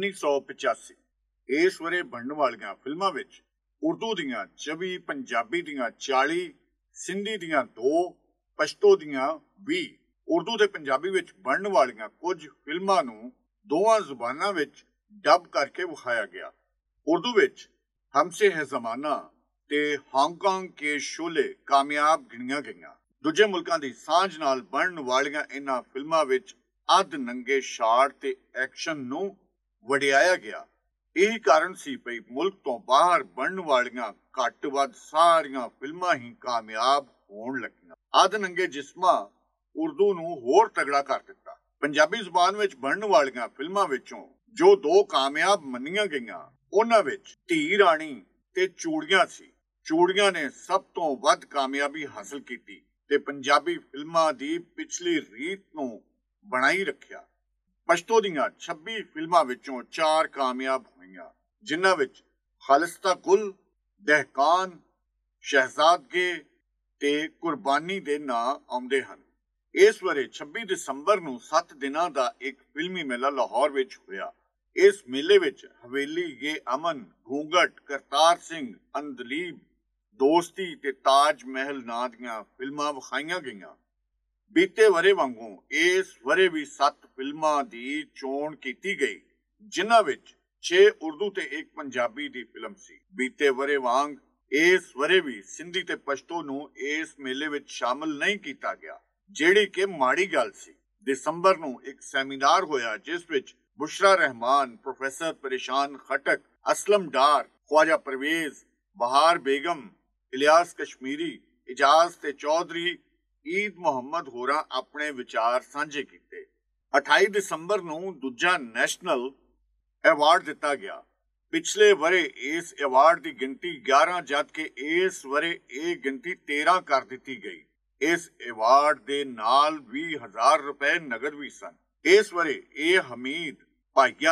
1985 ਇਸ ਵਰੇ ਬਣਨ ਵਾਲੀਆਂ ਫਿਲਮਾਂ ਵਿੱਚ ਉਰਦੂ ਦੀਆਂ 24, ਪੰਜਾਬੀ ਦੀਆਂ 40, ਸਿੰਧੀ ਦੀਆਂ 2, ਪਸ਼ਤੋ ਦੀਆਂ 20। ਉਰਦੂ ਤੇ ਪੰਜਾਬੀ ਵਿੱਚ ਬਣਨ ਵਾਲੀਆਂ ਕੁਝ ਫਿਲਮਾਂ ਨੂੰ ਦੋਵਾਂ ਜ਼ੁਬਾਨਾਂ ਵਿੱਚ ਡਬ ਕਰਕੇ ਵਿਖਾਇਆ ਗਿਆ। ਉਰਦੂ ਵਿੱਚ ਹਮਸੇ ਹੈ ਜ਼ਮਾਨਾ ਤੇ ਹਾਂਗਕਾਂਗ ਕੇ ਸ਼ੋਲੇ ਕਾਮਯਾਬ ਗਿਣੀਆਂ ਗਈਆਂ। ਦੂਜੇ ਮੁਲਕਾਂ ਦੀ ਸਾਂਝ ਨਾਲ ਬਣਨ ਵਾਲੀਆਂ ਇਹਨਾਂ ਫਿਲਮਾਂ ਵਿੱਚ ਅੱਧ ਨੰਗੇ ਸ਼ਾਟ ਤੇ ਐਕਸ਼ਨ ਨੂੰ ਵਡਿਆਇਆ ਗਿਆ। ਇਹੀ ਕਾਰਨ ਸੀ ਭਈ ਮੁਲਕ ਤੋਂ ਬਾਹਰ ਬਣਨ ਵਾਲੀਆਂ ਘੱਟ ਵੱਧ ਸਾਰੀਆਂ ਫਿਲਮਾਂ ਹੀ ਕਾਮਯਾਬ ਹੋਣ ਲੱਗੀਆਂ। ਅੱਧ ਨੰਗੇ ਜਿਸਮਾਂ ਉਰਦੂ ਨੂੰ ਹੋਰ ਤਗੜਾ ਕਰ ਦਿੱਤਾ। ਪੰਜਾਬੀ ਜ਼ੁਬਾਨ ਵਿੱਚ ਬਣਨ ਵਾਲੀਆਂ ਫਿਲਮਾਂ ਵਿੱਚੋਂ ਜੋ 2 ਕਾਮਯਾਬ ਮੰਨੀਆਂ ਗਈਆਂ, ਉਹਨਾਂ ਵਿੱਚ ਧੀ ਰਾਣੀ ਤੇ ਚੂੜੀਆਂ ਸੀ। ਚੂੜੀਆਂ ਨੇ ਸਭ ਤੋਂ ਵੱਧ ਕਾਮਯਾਬੀ ਹਾਸਲ ਕੀਤੀ ਤੇ ਪੰਜਾਬੀ ਫਿਲਮਾਂ ਦੀ ਪਿਛਲੀ ਰੀਤ ਨੂੰ ਬਣਾਈ ਰੱਖਿਆ। ਪਸ਼ਤੋ ਦੀਆਂ 26 ਫਿਲਮਾਂ ਵਿੱਚੋਂ 4 ਕਾਮਯਾਬ ਹੋਈਆਂ, ਜਿਨ੍ਹਾਂ ਵਿੱਚ ਖਾਲਿਸਤਾ ਗੁਲ, ਦਹਿਕਾਨ, ਸ਼ਹਿਜ਼ਾਦਗੇ ਤੇ ਕੁਰਬਾਨੀ ਦੇ ਨਾਂ ਆਉਂਦੇ ਹਨ। ਇਸ ਵਰੇ 26 ਦਸੰਬਰ ਨੂੰ 7 ਦਿਨਾਂ ਦਾ ਇੱਕ ਫਿਲਮੀ ਮੇਲਾ ਲਾਹੌਰ ਵਿੱਚ ਹੋਇਆ। ਇਸ ਮੇਲੇ ਵਿੱਚ ਹਵੇਲੀ ਯੇ ਅਮਨ, ਘੂੰਗਟ, ਕਰਤਾਰ ਸਿੰਘ, ਅੰਦਲੀਬ, ਦੋਸਤੀ ਤੇ ਤਾਜ ਮਹਿਲ ਨਾਂ ਦੀਆਂ ਫਿਲਮਾਂ ਵਿਖਾਈਆਂ ਗਈਆਂ। ਬੀਤੇ ਵਰੇ ਵਾਂਗੂ ਇਸ ਵਰੇ ਵੀ 7 ਫਿਲਮਾਂ ਦੀ ਚੋਣ ਕੀਤੀ ਗਈ, ਜਿਨ੍ਹਾਂ ਵਿੱਚ 6 ਉਰਦੂ ਤੇ 1 ਪੰਜਾਬੀ ਦੀ ਫਿਲਮ ਸੀ। ਬੀਤੇ ਵਰੇ ਵਾਂਗ ਇਸ ਵਰੇ ਵੀ ਸਿੰਧੀ ਤੇ ਪਸ਼ਤੋ ਨੂੰ ਇਸ ਮੇਲੇ ਵਿੱਚ ਸ਼ਾਮਲ ਨਹੀਂ ਕੀਤਾ ਗਿਆ, ਜਿਹੜੀ ਕਿ ਮਾੜੀ ਗੱਲ ਸੀ। ਦਸੰਬਰ ਨੂੰ ਇੱਕ ਸੈਮੀਨਾਰ ਹੋਇਆ ਜਿਸ ਵਿੱਚ ਬੁਸ਼ਰਾ ਰਹਿਮਾਨ, ਪ੍ਰੋਫੈਸਰ ਪਰੇਸ਼ਾਨ ਖਟਕ, ਅਸਲਮ ਡਾਰ, ख्वाजा परवेज, बहार बेगम, इलियास कश्मीरी, इजाज ते चौधरी, ईद मुहम्मद होरां अपने विचार साझे कीते। 28 दसंबर ਨੂੰ ਦੂਜਾ ਨੈਸ਼ਨਲ ਐਵਾਰਡ ਦਿੱਤਾ ਗਿਆ। ਪਿਛਲੇ ਵਰੇ ਇਸ ਐਵਾਰਡ ਦੀ ਗਿਣਤੀ 11 ਜਦ ਕਿ ਇਸ ਵਰੇ ਇਹ ਗਿਣਤੀ 13 ਕਰ ਦਿੱਤੀ ਗਈ। ਇਸ ਐਵਾਰਡ ਦੇ ਨਾਲ 20,000 ਰੁਪਏ ਨਗਦ ਵੀ ਸਨ। ਇਸ ਵਰੇ ਇਹ ਹਮੀਦ ਭਾਈਆ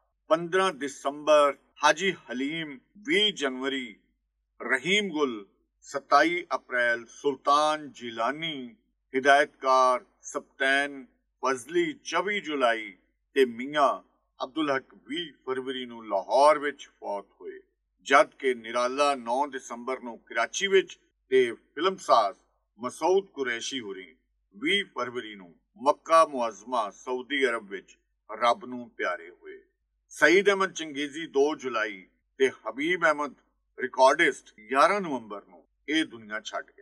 15 ਦਸੰਬਰ, ਹਾਜੀ ਹਲੀਮ 20 ਜਨਵਰੀ, ਰਹੀਮ ਗੁਲ 27 ਅਪ੍ਰੈਲ, ਸੁਲਤਾਨ ਜੀਲਾਨੀ, ਹਿਦਾਇਤਕਾਰ ਸਪਤੈਨ ਫਜ਼ਲੀ 24 ਜੁਲਾਈ ਤੇ ਮੀਆਂ ਅਬਦੁਲ ਹਕ 20 ਫਰਵਰੀ ਨੂੰ ਲਾਹੌਰ ਵਿੱਚ ਫੌਤ ਹੋਏ, ਜਦ ਕਿ ਨਿਰਾਲਾ 9 ਦਸੰਬਰ ਨੂੰ ਕਰਾਚੀ ਵਿੱਚ ਤੇ ਫਿਲਮਸਾਜ਼ ਮਸੂਦ ਕੁਰੈਸ਼ੀ ਹੋਰੀ 20 ਫਰਵਰੀ ਨੂੰ ਮੱਕਾ ਮੁਅੱਜ਼ਮਾ ਸਾਊਦੀ ਅਰਬ ਵਿੱਚ ਰੱਬ ਨੂੰ ਪਿਆਰੇ ਹੋਏ। ਸਈਦ ਅਹਿਮਦ ਚੰਗੇਜ਼ੀ 2 ਜੁਲਾਈ ਤੇ ਹਬੀਬ ਅਹਿਮਦ ਰਿਕਾਰਡਿਸਟ 11 ਨਵੰਬਰ ਨੂੰ ਇਹ ਦੁਨੀਆ ਛੱਡ ਗਏ।